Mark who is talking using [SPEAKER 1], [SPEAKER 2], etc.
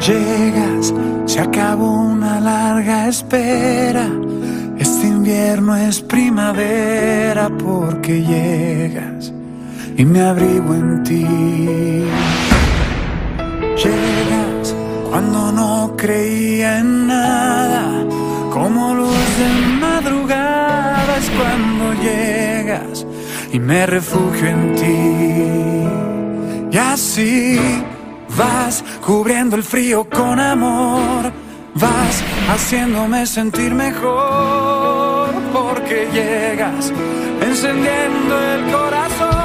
[SPEAKER 1] Llegas, se acabó una larga espera. Este invierno es primavera porque llegas y me abrigo en ti. Llegas cuando no creía en nada, como luz de madrugada es cuando llegas y me refugio en ti. Y así vas cubriendo el frío con amor, vas haciéndome sentir mejor, porque llegas encendiendo el corazón.